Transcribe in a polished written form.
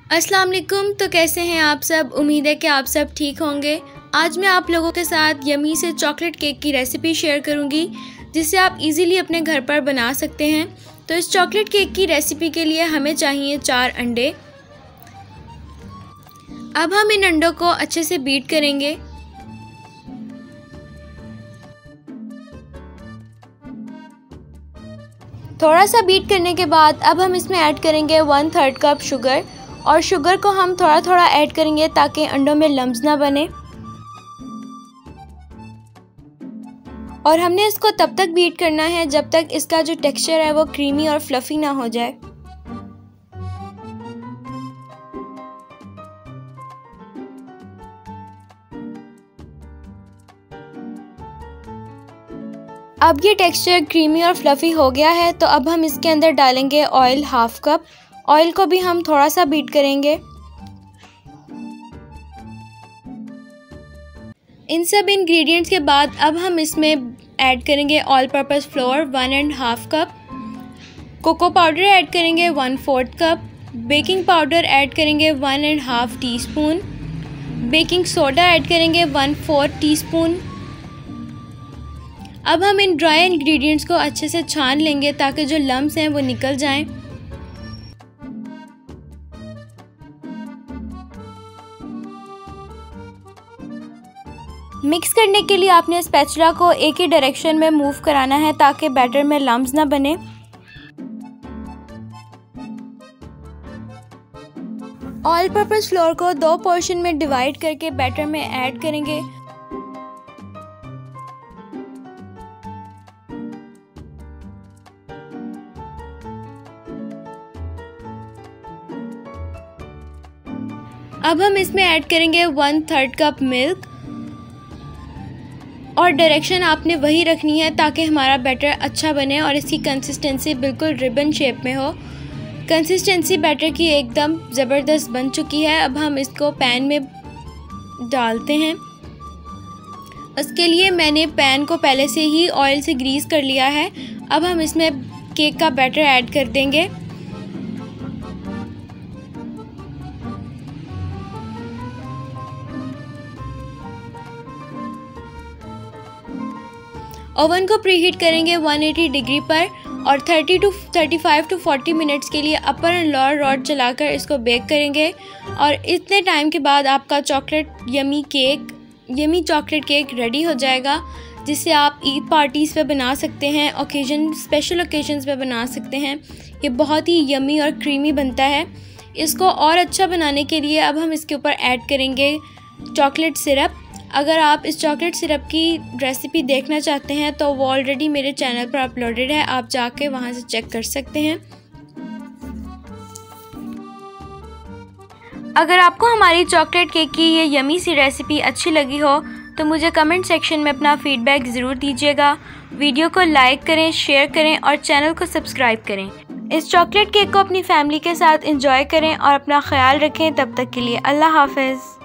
अस्सलाम वालेकुम। तो कैसे हैं आप सब? उम्मीद है कि आप सब ठीक होंगे। आज मैं आप लोगों के साथ यमी से चॉकलेट केक की रेसिपी शेयर करूंगी, जिसे आप इजीली अपने घर पर बना सकते हैं। तो इस चॉकलेट केक की रेसिपी के लिए हमें चाहिए 4 अंडे। अब हम इन अंडों को अच्छे से बीट करेंगे। थोड़ा सा बीट करने के बाद अब हम इसमें ऐड करेंगे 1/3 कप शुगर, और शुगर को हम थोड़ा थोड़ा ऐड करेंगे ताकि अंडों में लम्स ना बने। और हमने इसको तब तक बीट करना है जब तक इसका जो टेक्सचर है वो क्रीमी और फ्लफी ना हो जाए। अब ये टेक्सचर क्रीमी और फ्लफी हो गया है, तो अब हम इसके अंदर डालेंगे ऑयल 1/2 कप। ऑयल को भी हम थोड़ा सा बीट करेंगे। इन सब इंग्रेडिएंट्स के बाद अब हम इसमें ऐड करेंगे all purpose flour 1.5 cup, cocoa powder add करेंगे 1/4 कप, बेकिंग पाउडर ऐड करेंगे 1.5 टीस्पून, बेकिंग सोडा ऐड करेंगे 1/4 टीस्पून। अब हम इन ड्राई इंग्रेडिएंट्स को अच्छे से छान लेंगे ताकि जो लम्स हैं वो निकल जाएं। मिक्स करने के लिए आपने स्पैचुला को एक ही डायरेक्शन में मूव कराना है ताकि बैटर में लम्स ना बने। ऑल पर्पस फ्लोर को 2 पोर्शन में डिवाइड करके बैटर में ऐड करेंगे। अब हम इसमें ऐड करेंगे 1/3 कप मिल्क, और डायरेक्शन आपने वही रखनी है ताकि हमारा बैटर अच्छा बने और इसकी कंसिस्टेंसी बिल्कुल रिबन शेप में हो। कंसिस्टेंसी बैटर की एकदम ज़बरदस्त बन चुकी है। अब हम इसको पैन में डालते हैं। उसके लिए मैंने पैन को पहले से ही ऑयल से ग्रीस कर लिया है। अब हम इसमें केक का बैटर ऐड कर देंगे। ओवन को प्रीहीट करेंगे 180 डिग्री पर, और 35 टू 40 मिनट्स के लिए अपर एंड लोअर रॉड चलाकर इसको बेक करेंगे। और इतने टाइम के बाद आपका यमी चॉकलेट केक रेडी हो जाएगा, जिसे आप ईद पार्टीज़ पे बना सकते हैं, स्पेशल ओकेजन्स पे बना सकते हैं। ये बहुत ही यमी और क्रीमी बनता है। इसको और अच्छा बनाने के लिए अब हम इसके ऊपर ऐड करेंगे चॉकलेट सिरप। अगर आप इस चॉकलेट सिरप की रेसिपी देखना चाहते हैं तो वो ऑलरेडी मेरे चैनल पर अपलोडेड है, आप जाके वहाँ से चेक कर सकते हैं। अगर आपको हमारी चॉकलेट केक की ये यमी सी रेसिपी अच्छी लगी हो तो मुझे कमेंट सेक्शन में अपना फीडबैक ज़रूर दीजिएगा। वीडियो को लाइक करें, शेयर करें और चैनल को सब्सक्राइब करें। इस चॉकलेट केक को अपनी फैमिली के साथ एंजॉय करें और अपना ख्याल रखें। तब तक के लिए अल्लाह हाफ़िज़।